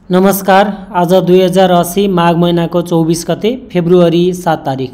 नमस्कार। आज 2080 माघ महिनाको 24 गते फेब्रुअरी 7 तारिक।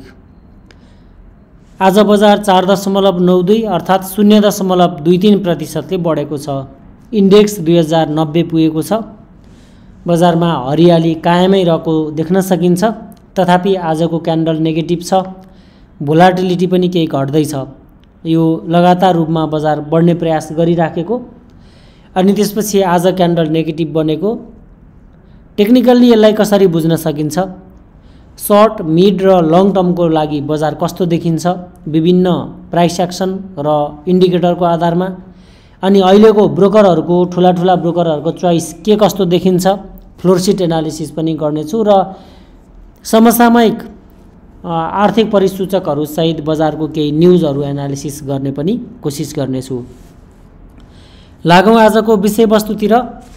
आज बजार 4.92 अर्थात् 0.23% बढेको छ। इन्डेक्स 2090 पुगेको छ। बजारमा हरियाली कायमै रहेको देख्न सकिन्छ। तथापि आजको क्यान्डल नेगेटिभ छ। भोलाटिलिटी पनि केही घट्दैछ। यो लगातार रूपमा बजार बढ्ने प्रयास गरिराखेको अनि त्यसपछि आज क्यान्डल नेगेटिभ बनेको। टेक्निकल्ली यसलाई कसरी बुझ्न सकिन्छ? सर्ट, मिड र लङ टर्मको लागि बजार कस्तो देखिन्छ विभिन्न प्राइस एक्सन र इन्डिकेटरको आधारमा, अनि अहिलेको ब्रोकरहरूको ठुला ब्रोकरहरूको चोइस के कस्तो देखिन्छ, फ्लोरसिट एनालिसिस पनि गर्नेछु र समसामयिक आर्थिक परिसूचकहरू सहित बजारको केही न्युजहरू एनालिसिस गर्ने पनि कोसिस गर्नेछु। लागौँ आजको विषयवस्तुतिर।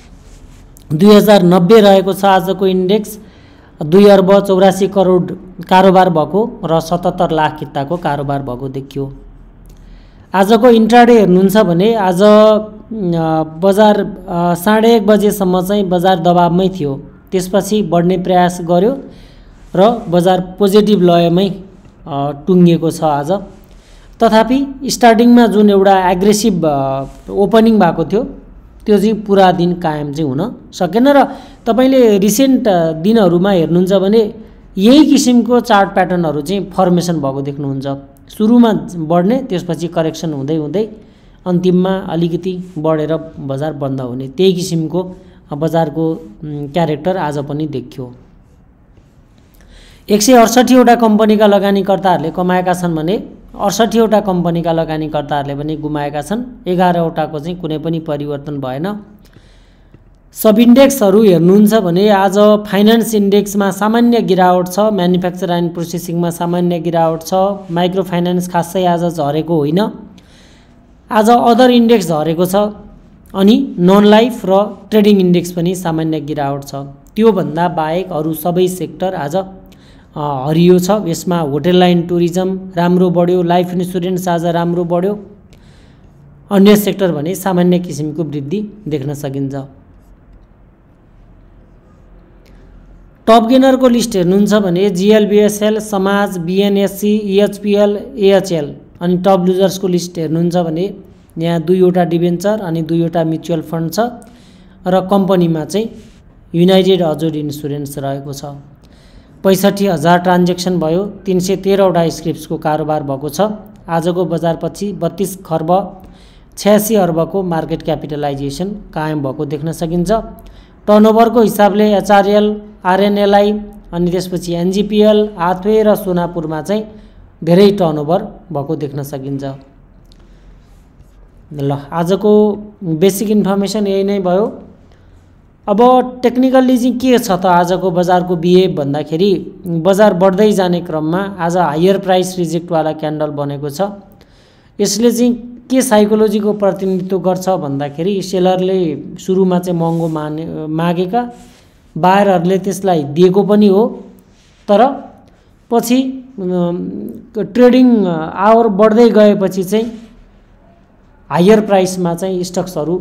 2090 रहेको छ आजको इन्डेक्स। 2 अर्ब 84 करोड कारोबार भएको र 77 लाख किताको कारोबार भएको देखियो। आजको इन्ट्राडे हेर्नुहुन्छ भने आज बजार 1:30 बजेसम्म चाहिँ बजार दबावमै थियो। त्यसपछि बढ्ने प्रयास गर्यो र बजार पोजिटिभ लयमै टुङ्गिएको छ आज। तथापि स्टार्टिङमा जुन एउटा एग्रेसिभ ओपनिङ भएको थियो त्यो चाहिँ पुरा दिन कायम चाहिँ हुन सकेन र तपाईले रिसेन्ट दिनहरूमा हेर्नुहुन्छ भने यही किसिमको चार्ट प्याटर्नहरू चाहिँ फर्मेसन भएको देख्नुहुन्छ। सुरुमा बढ्ने, त्यसपछि करेक्सन हुँदै हुँदै अन्तिममा अलिकति बढेर बजार बन्द हुने, त्यही किसिमको बजारको क्यारेक्टर आज पनि देखियो। 168 वटा कम्पनीका लगानीकर्ताहरूले कमाएका छन् भने 68 वटा कम्पनीका लगानीकर्ताहरूले पनि गुमाएका छन्। 11 वटाको चाहिँ कुनै पनि परिवर्तन भएन। सब इन्डेक्सहरू हेर्नुहुन्छ भने आज फाइनान्स इन्डेक्समा सामान्य गिरावट छ, म्यानुफ्याक्चर एन्ड प्रोसेसिङमा सामान्य गिरावट छ, माइक्रो फाइनान्स खासै आज झरेको होइन। आज अदर इन्डेक्स झरेको छ अनि नन लाइफ र ट्रेडिङ इन्डेक्स पनि सामान्य गिरावट छ। त्योभन्दा बाहेक अरू सबै सेक्टर आज हरियो छ। यसमा होटल लाइन टुरिज्म राम्रो बढ्यो, लाइफ इन्सुरेन्स आज राम्रो बढ्यो, अन्य सेक्टर भने सामान्य किसिमको वृद्धि देख्न सकिन्छ। टप गेनरको लिस्ट हेर्नुहुन्छ भने जिएलबिएसएल, समाज, बिएनएससी, इएचपिएल, एएचएल। अनि टप लुजर्सको लिस्ट हेर्नुहुन्छ भने यहाँ 2 वटा डिबेन्चर अनि 2 वटा म्युचुअल फन्ड छ र कम्पनीमा चाहिँ युनाइटेड अजोड इन्सुरेन्स रहेको छ। 65,000 ट्रान्जेक्सन भयो, 313 वटा स्क्रिप्ट्सको कारोबार भएको छ। आजको बजारपछि 32 खर्ब 86 अर्बको मार्केट क्यापिटलाइजेसन कायम भएको देख्न सकिन्छ। टर्नओभरको हिसाबले एचआरएल, आरएनएलआई अनि त्यसपछि एनजिपिएल, हाथवे र सोनापुरमा चाहिँ धेरै टर्नओभर भएको देख्न सकिन्छ। ल, आजको बेसिक इन्फर्मेसन यही नै भयो। अब टेक्निकल्ली चाहिँ के छ त आजको बजारको बिहेभ भन्दाखेरि बजार बढ्दै जाने क्रममा आज हायर प्राइस रिजेक्टवाला क्यान्डल बनेको छ। यसले चाहिँ के साइकोलोजीको प्रतिनिधित्व गर्छ भन्दाखेरि सेलरले सुरुमा चाहिँ महँगो मागेका, बायरहरूले त्यसलाई दिएको पनि हो, तर पछि ट्रेडिङ आवर बढ्दै गएपछि चाहिँ हायर प्राइसमा चाहिँ स्टक्सहरू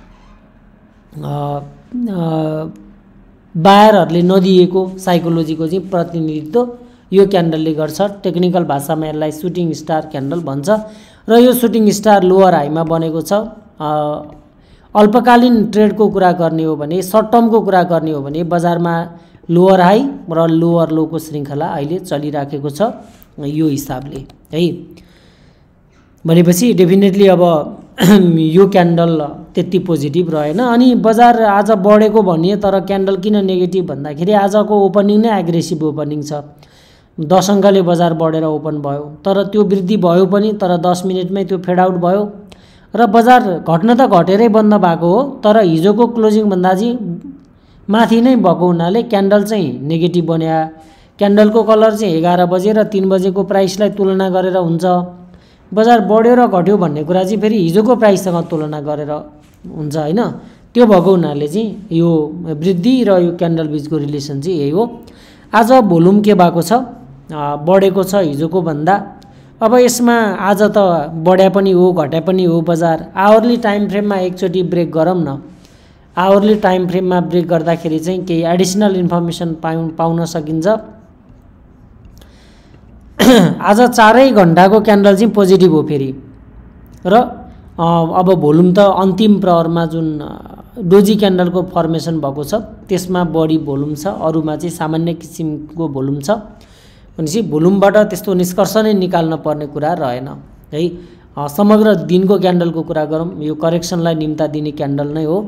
बायरहरूले नदिएको साइकोलोजीको चाहिँ प्रतिनिधित्व यो क्यान्डलले गर्छ। टेक्निकल भाषामा यसलाई सुटिङ स्टार क्यान्डल भन्छ र यो सुटिङ स्टार लोअर हाईमा बनेको छ। अल्पकालीन ट्रेडको कुरा गर्ने हो भने, सर्ट टर्मको कुरा गर्ने हो भने बजारमा लोअर हाई र लोअर लोको श्रृङ्खला अहिले चलिराखेको छ यो हिसाबले है। भनेपछि डेफिनेटली अब यो क्यान्डल त्यति पोजिटिभ रहेन। अनि बजार आज बढेको भनिए तर क्यान्डल किन नेगेटिभ भन्दाखेरि आजको ओपनिङ नै एग्रेसिभ ओपनिङ छ। 10 अङ्कले बजार बढेर ओपन भयो, तर त्यो वृद्धि भयो पनि, तर 10 मिनटमै त्यो फेड आउट भयो र बजार घट्न त घटेरै बन्द भएको हो, तर हिजोको क्लोजिङ भन्दा चाहिँ माथि नै भएको हुनाले क्यान्डल चाहिँ नेगेटिभ बन्या। क्यान्डलको कलर चाहिँ 11 बजे र 3 बजेको प्राइसलाई तुलना गरेर हुन्छ। बजार बढ्यो र घट्यो भन्ने कुरा चाहिँ फेरि हिजोको प्राइससँग तुलना गरेर हुन्छ होइन। त्यो भएको हुनाले चाहिँ यो वृद्धि र यो क्यान्डल बिचको रिलेसन चाहिँ यही हो। आज भोल्युम के भएको छ, बढेको छ हिजोको भन्दा। अब यसमा आज त बढ्या पनि हो घट्या पनि हो बजार। आवरली टाइम फ्रेममा एकचोटि ब्रेक गरौँ न। आवरली टाइम फ्रेममा ब्रेक गर्दाखेरि चाहिँ केही एडिसनल इन्फर्मेसन पाउन सकिन्छ। आज 4 घण्टाको क्यान्डल चाहिँ पोजिटिभ हो फेरि, र अब भोल्युम त अन्तिम प्रहरमा जुन डोजी क्यान्डलको फर्मेसन भएको छ त्यसमा बढी भोल्युम छ, अरूमा चाहिँ सामान्य किसिमको भोल्युम छ। भनेपछि भोल्युमबाट त्यस्तो निष्कर्ष नै निकाल्न पर्ने कुरा रहेन है। समग्र दिनको क्यान्डलको कुरा गरौँ, यो करेक्सनलाई निम्ता दिने क्यान्डल नै हो।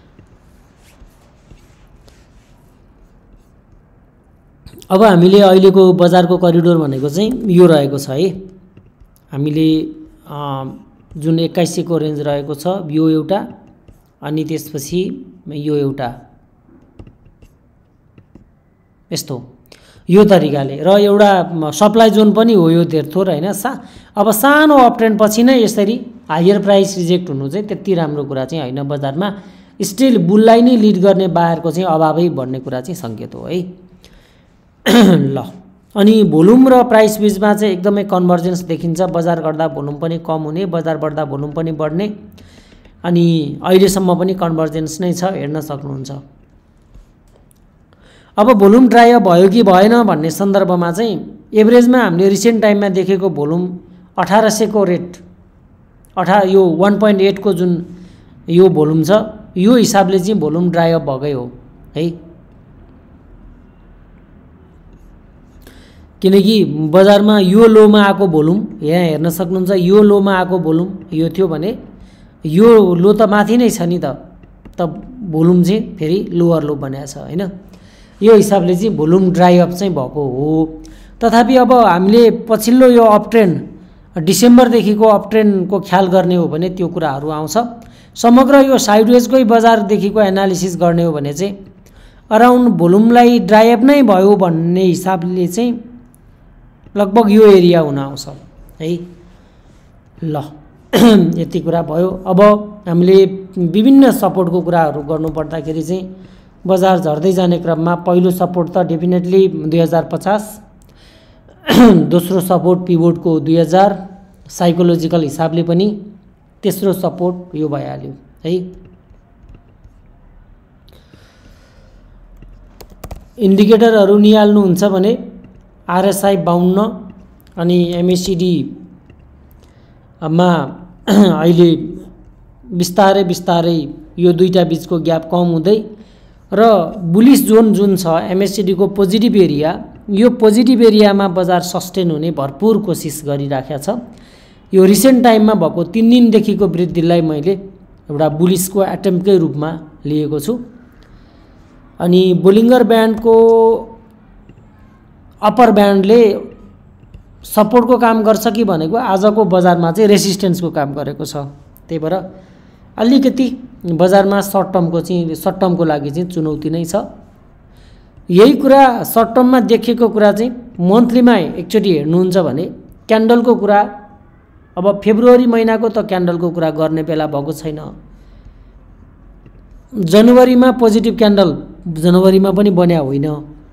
अब हामीले अहिलेको बजारको करिडोर भनेको चाहिँ यो रहेको छ है। हामीले जुन 2100 को रेन्ज रहेको छ यो एउटा, अनि त्यसपछि यो एउटा, यस्तो यो तरिकाले, र एउटा सप्लाई जोन पनि हो यो धेरथोर हैन। अब सानो अप ट्रेन्ड पछि नै यसरी हायर प्राइस रिजेक्ट हुनु चाहिँ त्यति राम्रो कुरा चाहिँ हैन। बजारमा स्टिल बुललाई नै लिड गर्ने बायरको चाहिँ अभावै बढ्ने कुरा चाहिँ संकेत हो है। ल, अनि भोल्युम र प्राइस बीचमा चाहिँ एकदमै कन्भर्जेन्स देखिन्छ। बजार घट्दा भोल्युम पनि कम हुने, बजार बढ्दा भोल्युम पनि बढ्ने, अनि अहिलेसम्म पनि कन्भर्जेन्स नै छ, हेर्न सक्नुहुन्छ। अब भोल्युम ड्राई अप भयो कि भएन भन्ने सन्दर्भमा चाहिँ एभरेजमा हामीले रिसेन्ट टाइममा देखेको भोल्युम 1800 को रेट, यो 1.8 को जुन यो भोल्युम छ यो हिसाबले चाहिँ भोल्युम ड्राई अप भएकै हो है। किनकि बजारमा यो लोमा आएको भोल्युम यहाँ हेर्न सक्नुहुन्छ, यो लोमा आएको भोल्युम यो थियो भने यो लो त माथि नै छ नि त भोल्युम चाहिँ फेरि लोअर लो बनाएको छ हैन। यो हिसाबले चाहिँ भोल्युम ड्राई अप चाहिँ भएको हो। तथापि अब हामीले पछिल्लो यो अप ट्रेन्ड डिसेम्बरदेखिको अप ट्रेन्डको ख्याल गर्ने हो भने त्यो कुराहरू आउँछ। समग्र यो साइडवेजकै बजारदेखिको एनालिसिस गर्ने हो भने चाहिँ अराउन्ड भोल्युमलाई ड्राई अप नै भयो भन्ने हिसाबले चाहिँ लगभग यो एरिया हुन आउँछ है। ल, यति कुरा भयो। अब हामीले विभिन्न सपोर्टको कुराहरू गर्नुपर्दाखेरि चाहिँ बजार झर्दै जाने क्रममा पहिलो सपोर्ट त डेफिनेटली 2050, दोस्रो सपोर्ट पिभोटको 2000, साइकोलोजिकल हिसाबले पनि तेस्रो सपोर्ट यो भइहाल्यो है। इन्डिकेटरहरू निहाल्नुहुन्छ भने RSI 52 अनि MACD मा अहिले बिस्तारै यो दुईटा बीचको ग्याप कम हुँदै र बुलिश जोन जुन छ MACD को पोजिटिभ एरिया, यो पोजिटिभ एरियामा बजार सस्टेन हुने भरपूर कोसिस गरिराखेको छ। यो रिसेन्ट टाइममा भएको 3 दिनदेखिको वृद्धिलाई मैले एउटा बुलिशको एटेम्पकै रूपमा लिएको छु। अनि बोलिङ्गर ब्यान्डको अप्पर ब्यान्डले सपोर्टको काम गर्छ कि भनेको आजको बजारमा चाहिँ रेसिस्टेन्सको काम गरेको छ। त्यही भएर अलिकति बजारमा सर्ट टर्मको लागि चाहिँ चुनौती नै छ। यही कुरा सर्ट टर्ममा देखिएको कुरा चाहिँ मन्थलीमा एकचोटि हेर्नुहुन्छ भने क्यान्डलको कुरा, अब फेब्रुअरी महिनाको त क्यान्डलको कुरा गर्ने बेला भएको छैन। जनवरीमा पोजिटिभ क्यान्डल जनवरीमा पनि बन्या होइन,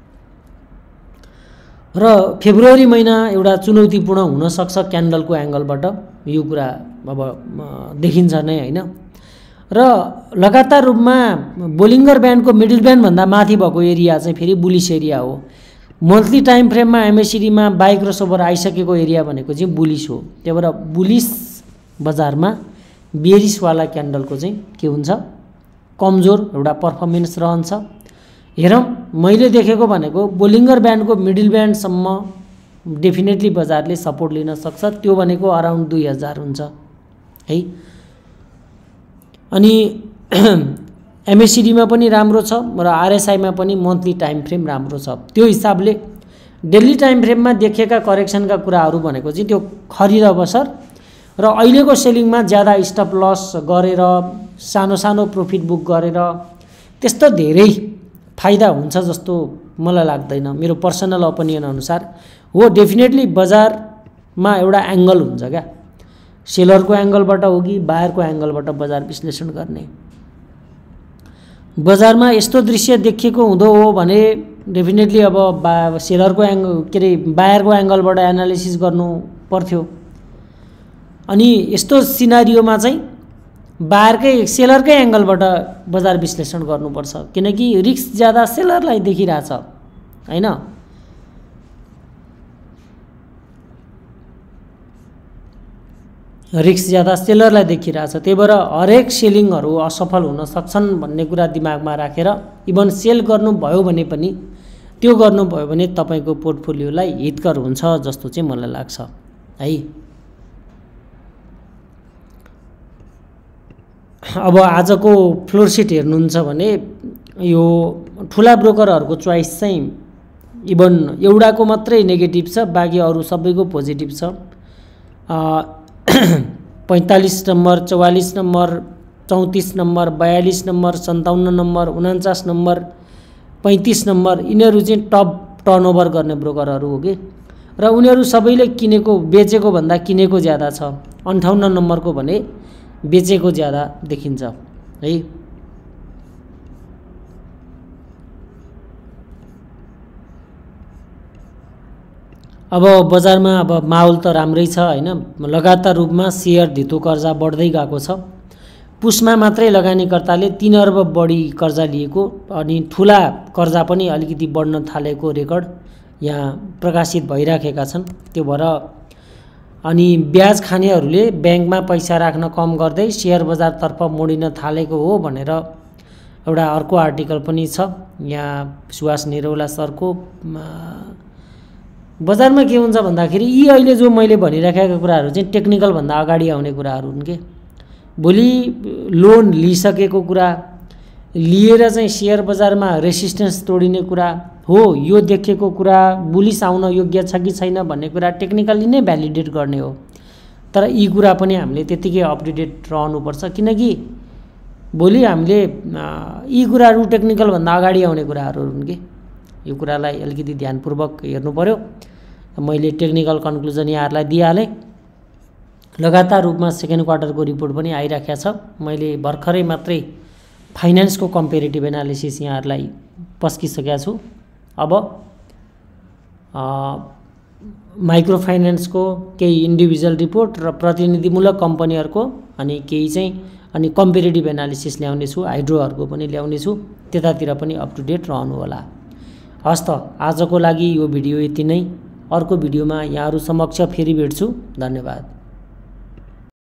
र फेब्रुअरी महिना एउटा चुनौतीपूर्ण हुन सक्छ क्यान्डलको एंगलबाट, यो कुरा अब देखिन्छ नै हैन। र लगातार रूपमा बोलिङ्गर ब्यान्डको मिडल ब्यान्ड भन्दा माथि भएको एरिया चाहिँ फेरि बुलिश एरिया हो। मन्थली टाइम फ्रेममा MACD मा बाई क्रसओभर आइसकेको एरिया भनेको चाहिँ बुलिश हो। त्यही भएर बुलिश बजारमा बेरिश वाला क्यान्डलको चाहिँ के हुन्छ, कमजोर एउटा पर्फर्मेन्स रहन्छ। हेरौँ, मैले देखेको भनेको बोलिङ्गर ब्यान्डको मिडल ब्यान्डसम्म डेफिनेटली बजारले सपोर्ट लिन सक्छ। त्यो भनेको अराउन्ड 2000 हुन्छ है। अनि MACD मा पनि राम्रो छ र RSI मा पनि मन्थली टाइम फ्रेम राम्रो छ। त्यो हिसाबले डेली टाइम फ्रेममा देखिएका करेक्सनका कुराहरू भनेको चाहिँ त्यो खरिद अवसर र अहिलेको सेलिङमा ज्यादा स्टप लस गरेर सानो प्रॉफिट बुक गरेर त्यस्तो धेरै फाइदा हुन्छ जस्तो मलाई लाग्दैन। मेरो पर्सनल ओपिनियन अनुसार हो, डेफिनेटली बजारमा एउटा एंगल हुन्छ क्या, सेलरको एंगलबाट हो कि बायरको एंगलबाट बजार विश्लेषण गर्ने। बजारमा यस्तो दृश्य देखिएको हुँदो हो भने डेफिनेटली अब सेलरको बायरको एंगलबाट एनालिसिस गर्नु पर्थ्यो। अनि यस्तो सिनारियोमा चाहिँ बायरकै सेलरकै एङ्गलबाट बजार विश्लेषण गर्नुपर्छ, किनकि रिस्क ज्यादा सेलरलाई देखिरहेछ हैन। रिस्क ज्यादा सेलरलाई देखिरहेछ, त्यही भएर हरेक सेलिङहरू असफल हुन सक्छन् भन्ने कुरा दिमागमा राखेर इभन सेल गर्नुभयो भने पनि त्यो गर्नुभयो भने तपाईँको पोर्टफोलियोलाई हितकर हुन्छ जस्तो चाहिँ मलाई लाग्छ है। अब आजको फ्लोर सिट हेर्नुहुन्छ भने यो ठुला ब्रोकरहरूको चोइस चाहिँ इभन एउटाको मात्रै नेगेटिभ छ, बाँकी अरू सबैको पोजिटिभ छ। 45 number, 44 number, 34 number, 42 number, 57 number, 49 number, 35 number यिनीहरू चाहिँ टप टर्नओभर गर्ने ब्रोकरहरू हो कि, र उनीहरू सबैले किनेको बेचेको भन्दा किनेको ज्यादा छ। 58 नम्बरको भने बेचेको ज्यादा देखिन्छ है। अब बजारमा अब माहौल त राम्रै छ हैन, लगातार रूपमा सेयर धितो कर्जा बढ्दै गएको छ। पुसमा मात्रै लगानीकर्ताले 3 अर्ब बढी कर्जा लिएको, अनि ठुला कर्जा पनि अलिकति बढ्न थालेको रेकर्ड यहाँ प्रकाशित भइराखेका छन्। त्यो भएर अनि ब्याज खानेहरूले ब्याङ्कमा पैसा राख्न कम गर्दै सेयर बजारतर्फ मोडिन थालेको हो भनेर एउटा अर्को आर्टिकल पनि छ यहाँ सुवास निरौला सरको। बजारमा के हुन्छ भन्दाखेरि यी अहिले जो मैले भनिराखेका कुराहरू चाहिँ टेक्निकल भन्दा अगाडि आउने कुराहरू हुन् के। भोलि लोन लिइसकेको कुरा लिएर चाहिँ सेयर बजारमा रेसिस्टेन्स तोडिने कुरा हो, यो देखेको कुरा बुलिस आउन योग्य छ कि छैन भन्ने कुरा टेक्निकली नै भ्यालिडेट गर्ने हो। तर यी कुरा पनि हामीले त्यतिकै अपडेटेड रहनुपर्छ, किनकि भोलि हामीले यी कुराहरू टेक्निकल भन्दा अगाडि आउने कुराहरू हुन् कि। यो कुरालाई अलिकति ध्यानपूर्वक हेर्नु पर्यो। मैले टेक्निकल कन्क्लुजन यहाँहरूलाई दिइहालेँ। लगातार रूपमा सेकेन्ड क्वार्टरको रिपोर्ट पनि आइराखेको छ। मैले भर्खरै मात्रै फाइनेन्सको कम्पेरिटिभ एनालिसिस यहाँहरूलाई पस्किसकेको छु। अब माइक्रो फाइनेन्सको केही इन्डिभिजुअल रिपोर्ट र प्रतिनिधिमूलक कम्पनीहरूको अनि केही चाहिँ अनि कम्पेरिटिभ एनालिसिस ल्याउने छु, हाइड्रोहरूको पनि ल्याउने छु। त्यतातिर पनि अप टु डेट रहनु होला। हस् त, आजको लागि यो भिडियो यति नै। अर्को भिडियोमा यहाँहरू समक्ष फेरि भेट्छु। धन्यवाद।